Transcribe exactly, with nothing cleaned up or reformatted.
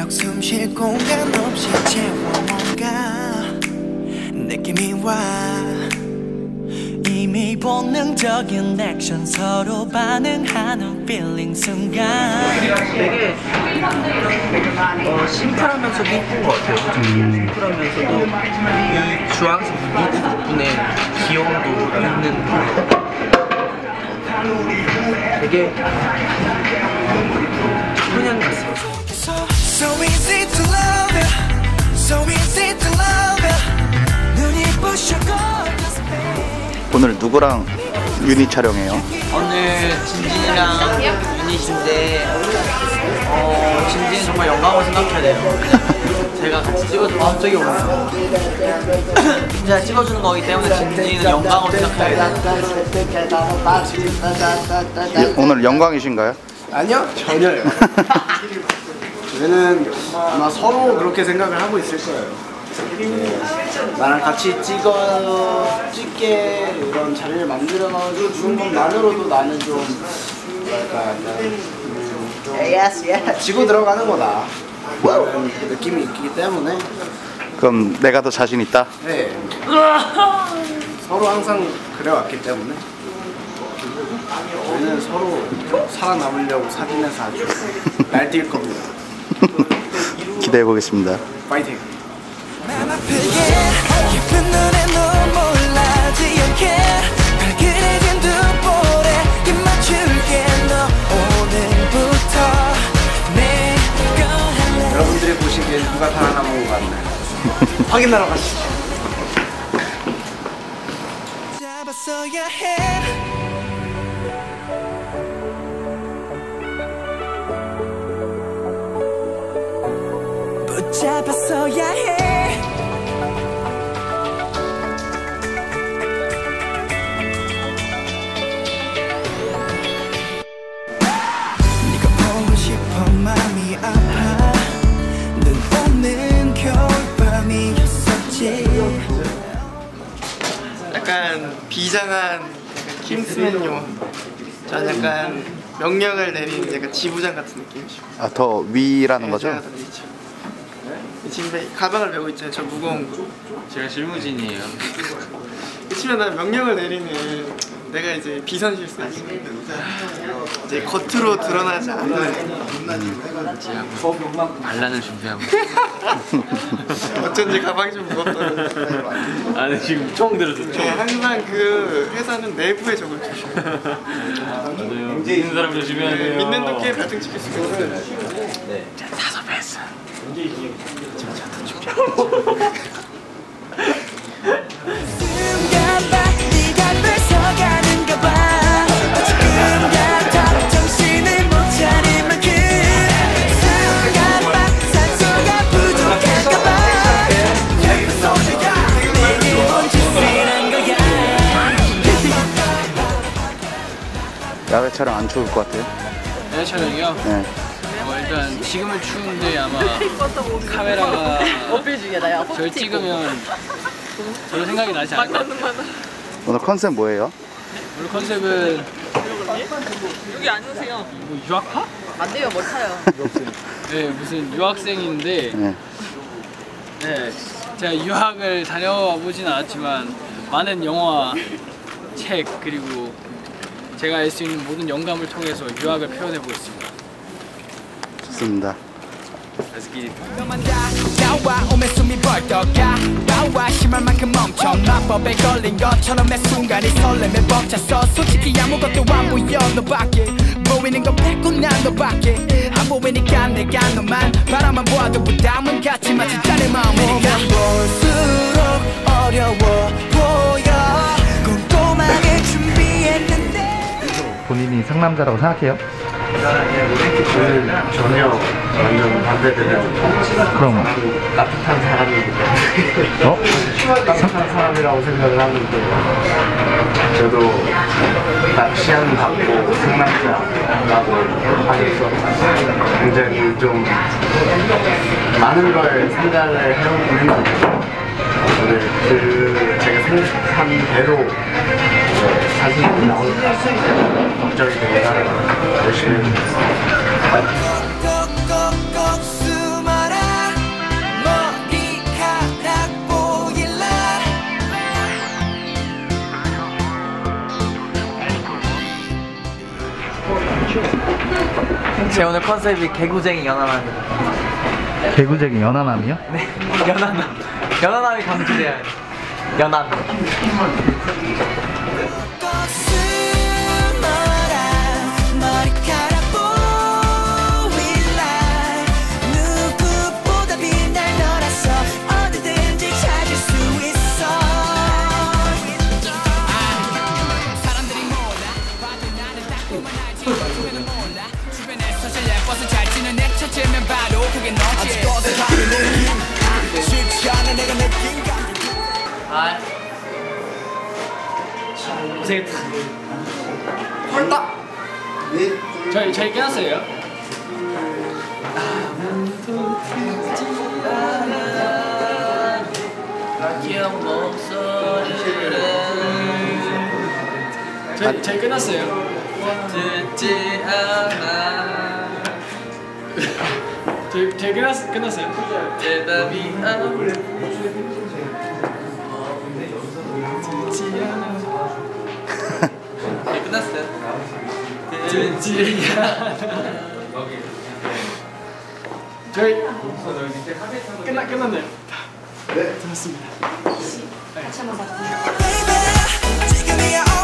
벽 숨 쉴 공간 없이 채워 뭔가 느낌이 와. 이미 본능적인 액션 서로 반응하는 feeling 순간 되게 어, 심플하면서도 이쁜 것 같아요. 음. 심플하면서도 이 주황색 무드 덕분에 귀여움도 있는 되게 소년 같아요. So easy to love you, so easy to love you. 눈이 부셔고 오늘 누구랑 유닛 촬영해요? 오늘 진진이랑 유닛인데 어, 진진이 정말 영광으로 생각해야 돼요. 제가 같이 찍어주고 아 저기 오네요. 제가 찍어주는 거기 때문에 진진이는 영광으로 생각해야 돼요. 예, 오늘 영광이신가요? 아니요, 전혀요. 저희는 아마 서로 그렇게 생각을 하고 있을 거예요. 네, 나랑 같이 찍어 찍게 이런 자리를 만들어 주는 것만으로도 나는 좀 뭐랄까 약간 음, 좀 지고 들어가는 거다 라는 느낌이 있기 때문에. 그럼 내가 더 자신 있다? 네. 서로 항상 그래왔기 때문에 저희는 서로 살아남으려고 사진에서 아주 날뛸 겁니다. 기대해 보겠습니다. 파이팅! 맘 아프게 예쁜 눈에 눈물 나지 않게 발그레진 두 볼에 입 맞출게 너 오늘부터 내거 할래. 여러분들이 보시기엔 누가 살아남은 것 같나요? 확인하러 가시죠. 잡았어야 해. 붙잡았어야 해. 네가 보고 싶어 마음이 아파. 눈 없는 겨울밤이었었지. 약간 비장한 킴스맨요. 전 약간 명령을 내리는 약간 지부장 같은 느낌이죠. 아, 더 위라는 네, 거죠? 제가 더 위죠. 지금 가방을 메고 있잖아요. 저 무거운 거. 제가 실무진이에요. 치면 난 명령을 내리는 내가 이제 비선 실세 이제 겉으로 드러나지 않는 반란을 준비하고 어쩐지 가방이 좀 무겁더라고요. 아니 지금 처음 들었어. 네, 항상 그 회사는 내부에 적을 주셔요. 맞아요. 믿는 사람 조심해야 돼요. 믿는 도끼에 발등 찍힐 수가 있어요. 네. 자, 다섯 배스. 야외 촬영 안 추울 것 같아요? 야외 촬영이요? 네. 어, 일단 지금은 추운데 아마 카메라가 저를 찍으면 별로 생각이 나지 않을 것 같아요. 오늘 컨셉 뭐예요? 오늘 컨셉은 여기 앉으세요. 뭐 유학파? 안 돼요, 뭘 타요. 네, 무슨 유학생인데 네. 네, 제가 유학을 다녀와 보진 않았지만 많은 영화, 책 그리고 제가 알 수 있는 모든 영감을 통해서 유학을 표현해 보겠습니다. 좋습니다. Let's get it. 나와 오면 숨이 벌떡가 나와 심할 만큼 멈춰 마법에 걸린 것처럼 매 순간이 설렘에 벅찼어. 솔직히 아무것도 안 보여 너밖에 보이는 건 뺏고 난 너밖에 안 보이니까 내가 너만 바라만 보아도 부담은 같지 마치 자네 마음은 볼수록 어려워 보여. 꼼꼼하게 준비했는데 본인이 상남자라고 생각해요? 저는 전혀 완전 반대되는 그럼 따뜻한 사람이기 때문에 어? 따뜻한 사람이라고 생각을 하는데 저도 딱 시안 받고 상남자라고 하셔서 굉장히 좀 많은 걸 생각을 해오긴 했는데 오늘 그 제가 생각한 대로 사진이 나올까 걱정이 되긴 하네요. 열심히 해보겠습니다. 제 오늘 컨셉이 개구쟁이 연하남이. 개구쟁이 연하남이요? 네, 연하남. 연하남이 강조돼야 돼. 연남. 아, 고생했다. 헐다. 저희 저희 끝났어요. 귀여운 목소리를 저희 저희 끝났어요. 듣지 않아. 저희 저희 끝났 끝났어요. 대답이 안 네, 끝났어요. 듣지 않아. 저희 끝나 끝났네요. 네, 들었습니다. 지금이야